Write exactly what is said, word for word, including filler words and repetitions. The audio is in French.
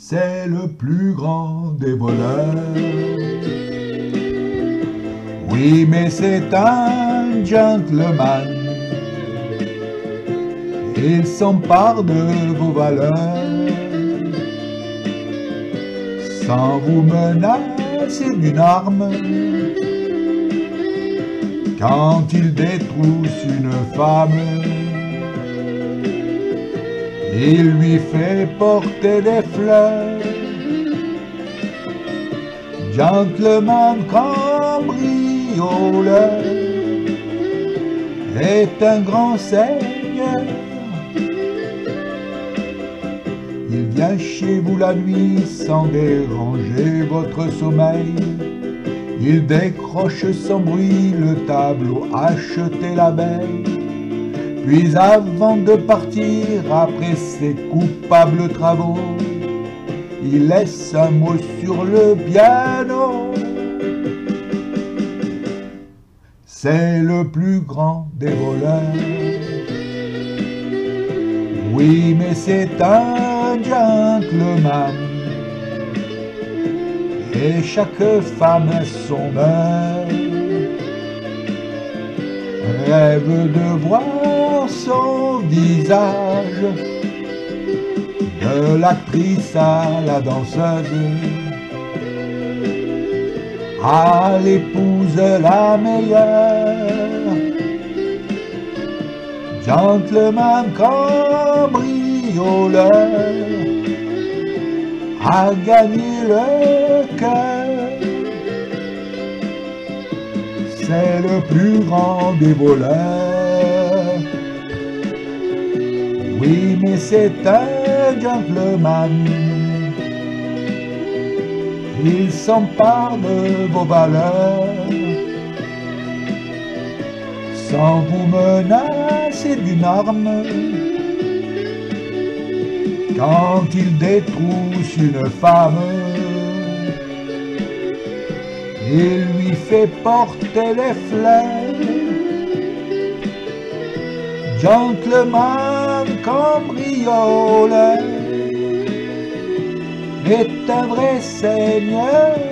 c'est le plus grand des voleurs. Oui, mais c'est un gentleman. Il s'empare de vos valeurs sans vous menacer d'une arme. Quand il détrousse une femme, il lui fait porter des fleurs. Gentleman cambrioleur est un grand seigneur. Il vient chez vous la nuit sans déranger votre sommeil. Il décroche sans bruit le tableau acheté la veille. Puis avant de partir, après ses coupables travaux, il laisse un mot sur le piano. C'est le plus grand des voleurs. Oui, mais c'est un gentleman. Et chaque femme a son heure, rêve de voir son visage, de l'actrice à la danseuse, à l'épouse la meilleure. Gentleman cambrioleur a gagné le cœur. C'est le plus grand des voleurs. Oui, mais c'est un gentleman. Il s'empare de vos valeurs sans vous menacer d'une arme. Quand il détrousse une femme, il lui fait porter les fleurs. Gentleman cambrioleur est un vrai seigneur.